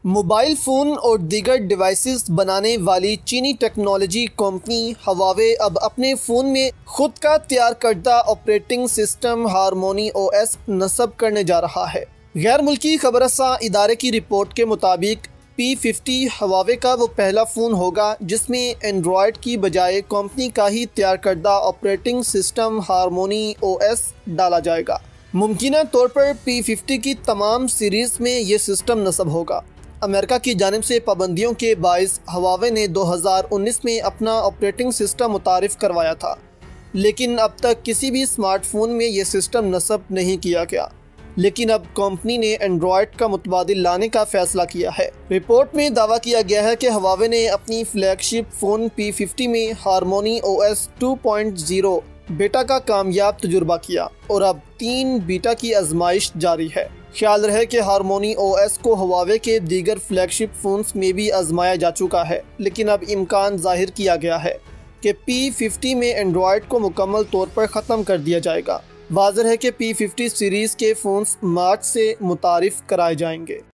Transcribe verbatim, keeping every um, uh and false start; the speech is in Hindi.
मोबाइल फ़ोन और दीगर डिवाइसेस बनाने वाली चीनी टेक्नोलॉजी कंपनी हवावे अब अपने फ़ोन में खुद का तैयार करदा operating system Harmony O S नस्ब करने जा रहा है। गैर मुल्की खबरसा इदारे की रिपोर्ट के मुताबिक पी फिफ्टी हवावे का वो पहला फ़ोन होगा जिसमें एंड्रॉयड की बजाय कंपनी का ही तैयार करदा operating system Harmony O S डाला जाएगा। मुमकिन तौर पर पी फिफ्टी की तमाम सीरीज़ में ये सिस्टम नस्ब होगा। अमेरिका की जानिब से पाबंदियों के बायस हवावे ने दो हज़ार उन्नीस में अपना ऑपरेटिंग सिस्टम मुतारिफ़ करवाया था, लेकिन अब तक किसी भी स्मार्टफोन में ये सिस्टम नस्ब नहीं किया गया। लेकिन अब कंपनी ने एंड्रॉयड का मुतबादिल लाने का फैसला किया है। रिपोर्ट में दावा किया गया है कि हवावे ने अपनी फ्लैगशिप फ़ोन पी फिफ्टी में Harmony O S two point zero beta का कामयाब तजुर्बा किया और अब तीन बीटा की आजमाइश जारी है। ख्याल रहे कि हारमोनी ओ एस को हवावे के दीगर फ्लैगशिप फ़ोन्स में भी आजमाया जा चुका है, लेकिन अब इम्कान जाहिर किया गया है कि पी फिफ्टी में एंड्रॉयड को मुकम्मल तौर पर ख़त्म कर दिया जाएगा। वाज़ेह है कि पी फिफ्टी सीरीज़ के फ़ोन्स मार्च से मुतारिफ़ कराए जाएंगे।